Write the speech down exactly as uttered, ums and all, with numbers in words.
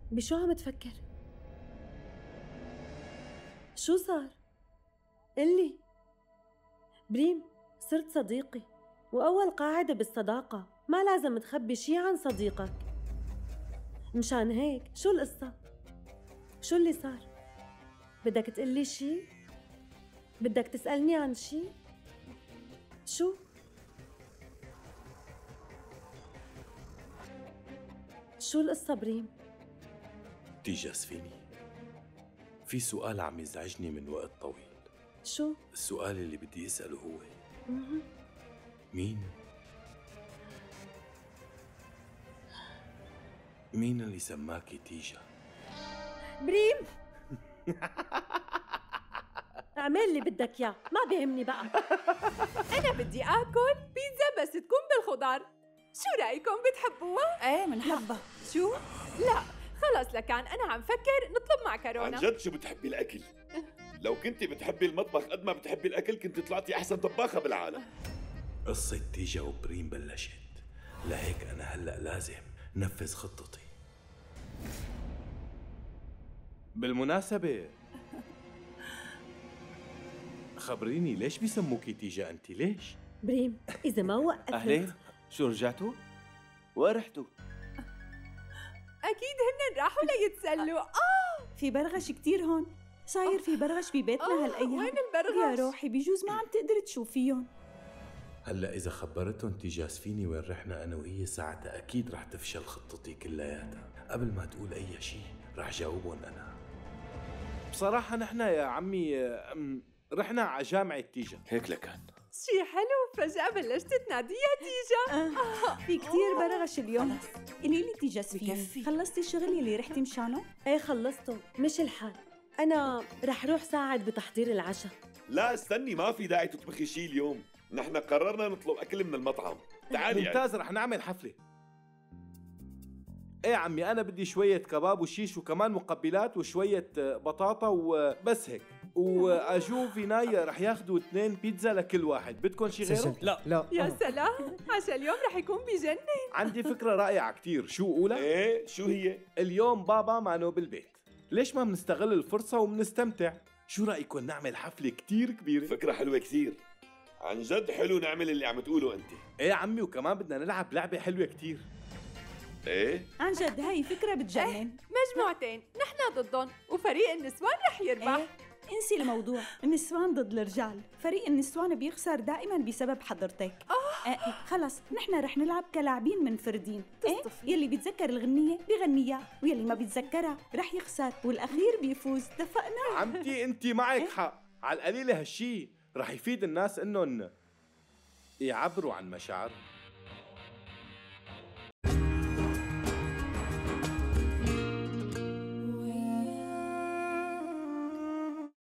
بشو عم تفكر؟ شو صار؟ قلي. بريم، صرت صديقي، وأول قاعدة بالصداقة ما لازم تخبي شي عن صديقك. مشان هيك شو القصة؟ شو اللي صار؟ بدك تقلي شي؟ بدك تسألني عن شي؟ شو؟ شو القصة بريم؟ تيجا سفيني، في سؤال عم يزعجني من وقت طويل. شو؟ السؤال اللي بدي أسأله هو مه. مين؟ مين اللي سماكي تيجا؟ بريم اعمل اللي بدك اياه، ما بيهمني بقى. أنا بدي آكل بيتزا بس تكون بالخضار، شو رأيكم بتحبوها؟ ايه منحبها. شو؟ لا خلص لكان أنا عم فكر نطلب معكرونة. عن جد شو بتحبي الأكل؟ لو كنتي بتحبي المطبخ قد ما بتحبي الأكل كنت طلعتي أحسن طباخة بالعالم. قصة تيجا وبريم بلشت، لهيك أنا هلأ لازم نفذ خطتي. بالمناسبة خبريني ليش بيسموكي تيجا أنت؟ ليش؟ بريم إذا ما وقفت. أهلين، شو رجعتوا؟ وين رحتوا؟ أكيد هن راحوا ليتسلوا. آه في برغش كتير هون، صاير في برغش ببيتنا آه، هالأيام. وين البرغش؟ يا روحي بيجوز ما عم تقدر تشوفيهم. هلأ إذا خبرتهم تيجا سفيني وين رحنا أنا وهي ساعتها أكيد رح تفشل خطتي كلياتها. قبل ما تقول أي شيء رح جاوبهم أنا. بصراحة نحن يا عمي أم، رحنا على جامعة تيجا. هيك لكان. شي حلو، فجأة بلشت تناديها تيجا. آه. في كتير برغش اليوم. قولي لي تيجا سفيني، بكفي. خلصتي الشغل يلي رحتي مشانه؟ ايه خلصته، مش الحال. أنا رح روح ساعد بتحضير العشاء. لا استني، ما في داعي تطبخي شيء اليوم، نحن قررنا نطلب أكل من المطعم. تعالي ممتاز، رح نعمل حفلة. ايه عمي انا بدي شوية كباب وشيش وكمان مقبلات وشوية بطاطا وبس هيك، واجو فيناي رح ياخدوا اثنين بيتزا لكل واحد. بدكم شي غيره؟ لا لا يا سلام، عشاء اليوم رح يكون بجنن. عندي فكرة رائعة كتير. شو أولى؟ ايه شو هي؟ اليوم بابا مانو بالبيت، ليش ما بنستغل الفرصة وبنستمتع؟ شو رأيكم نعمل حفلة كتير كبيرة؟ فكرة حلوة كتير، عن جد حلو نعمل اللي عم تقوله أنت. ايه عمي، وكمان بدنا نلعب لعبة حلوة كتير. ايه عن جد هاي فكرة بتجنن. مجموعتين نحن ضدهم وفريق النسوان رح يربح. ايه انسي الموضوع، النسوان ضد الرجال، فريق النسوان بيخسر دائما بسبب حضرتك. آه. آه خلص نحن رح نلعب كلاعبين منفردين. ايه يلي بيتذكر الغنية بيغنيها، ويلي ما بيتذكرها رح يخسر والأخير بيفوز. اتفقنا؟ عمتي انت معك حق، على القليلة هالشي رح يفيد الناس انهم يعبروا عن مشاعرهم.